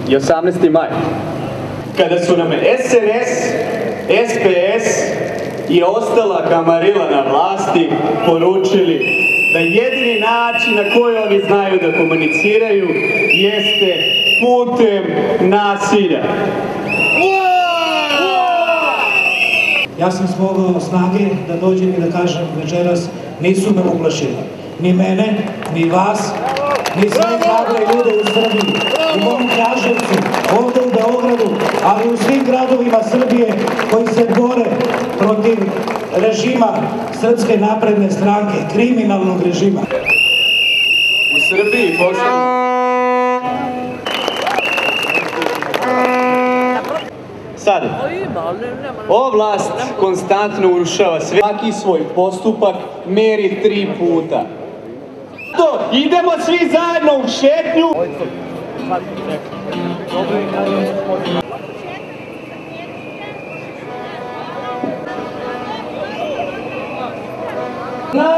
i 18. maj. Kada su nam SNS, SPS i ostala kamarila na vlasti poručili da jedini način na koji oni znaju da komuniciraju jeste putem nasilja. Ja sam smogao snage da dođem i da kažem večeras, nisu me uplašili. Ni mene, ni vas, ni sve hrabre ljude u Srbiji, u mom Kraževcu, ovde u Beogradu, ali u svim gradovima Srbije koji se bore protiv režima Srpske napredne stranke, kriminalnog režima. U Srbiji poslednje. Sad, ova vlast konstantno urušava sve. Svaki svoj postupak meri 3 puta. Idemo svi zajedno u šetnju. Na